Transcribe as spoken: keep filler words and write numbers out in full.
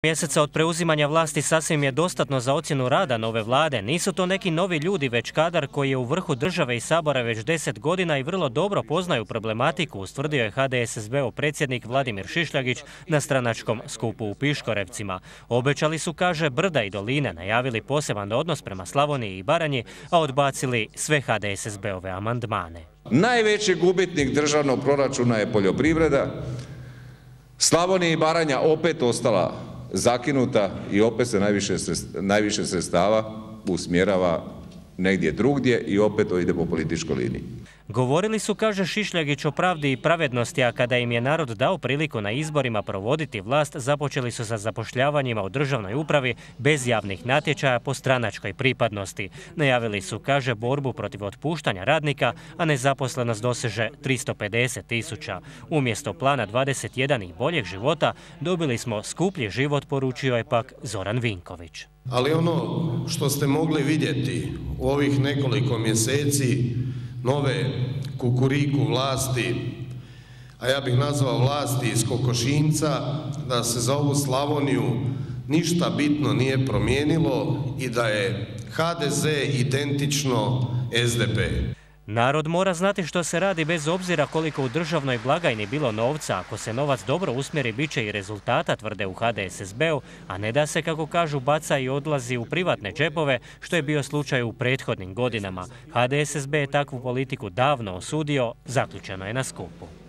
Mjeseca od preuzimanja vlasti sasvim je dostatno za ocjenu rada nove vlade. Nisu to neki novi ljudi, već kadar koji je u vrhu države i Sabora već deset godina i vrlo dobro poznaju problematiku, ustvrdio je ha de es es be-ov predsjednik Vladimir Šišljagić na stranačkom skupu u Piškorevcima. Obećali su, kaže, brda i doline, najavili poseban odnos prema Slavoniji i Baranji, a odbacili sve ha de es es be-ove amandmane. Najveći gubitnik državnog proračuna je poljoprivreda. Slavonija i Baranja opet ostala zakinuta i opet se najviše, najviše sredstava usmjerava negdje drugdje i opet to ide po političkoj liniji. Govorili su, kaže Šišljagić, o pravdi i pravednosti, a kada im je narod dao priliku na izborima provoditi vlast, započeli su sa zapošljavanjima u državnoj upravi bez javnih natječaja po stranačkoj pripadnosti. Najavili su, kaže, borbu protiv otpuštanja radnika, a nezaposlenost doseže tristo pedeset tisuća. Umjesto plana dvadeset jedan i boljeg života dobili smo skuplji život, poručio je pak Zoran Vinković. Ali ono što ste mogli vidjeti u ovih nekoliko mjeseci nove kukuriku vlasti, a ja bih nazvao vlasti iz kokošinjca, da se za ovu Slavoniju ništa bitno nije promijenilo i da je ha de ze identično es de pe. Narod mora znati što se radi bez obzira koliko u državnoj blagajni bilo novca. Ako se novac dobro usmjeri, bit će i rezultata, tvrde u ha de es es be-u, a ne da se, kako kažu, baca i odlazi u privatne džepove, što je bio slučaj u prethodnim godinama. ha de es es be je takvu politiku davno osudio, zaključeno je na skupu.